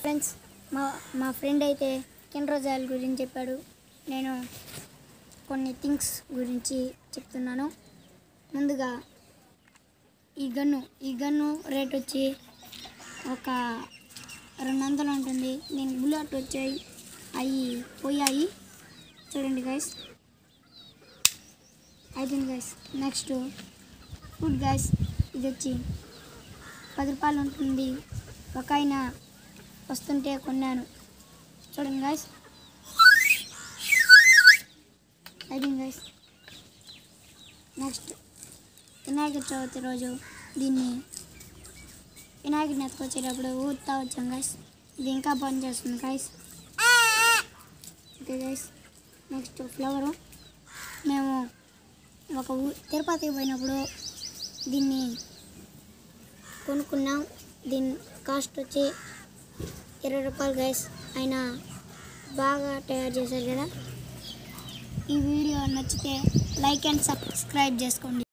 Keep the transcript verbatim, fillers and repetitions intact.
Friends మా మా friend అయితే కిండ్రోజాయిల్ గురించి చెప్పాడు. నేను కొన్ని థింగ్స్ గురించి చెప్తున్నాను. ముందుగా ఈ గన్ను ఈ గన్ను రేట్ వచ్చి ఒక రెండు వందలు ఉంటుంది. నేను బుల్లెట్ వచ్చాయి అవి పోయాయి చూడండి గైస్. అయిపోయింది గైస్. నెక్స్ట్ ఫుడ్ గైస్, ఇది వచ్చి పది రూపాయలు ఉంటుంది. ఒక ఆయన వస్తుంటే కొన్నాను చూడండి గైస్. అయిపోయింది గైస్. నెక్స్ట్ వినాయక చవితి రోజు దీన్ని వినాయకుడిని ఎత్తుకొచ్చేటప్పుడు ఊరుతా వచ్చాం గైస్. ఇది ఇంకా పని చేస్తుంది guys. Okay guys. Next flower మేము ఒక ఊ తిరుపతికి పోయినప్పుడు దీన్ని కొనుక్కున్నాం. దీని కాస్ట్ వచ్చి ఇరవై రూపాయలు గైస్. ఆయన బాగా తయారు చేశారు కదా. ఈ వీడియో నచ్చితే లైక్ అండ్ సబ్స్క్రైబ్ చేసుకోండి.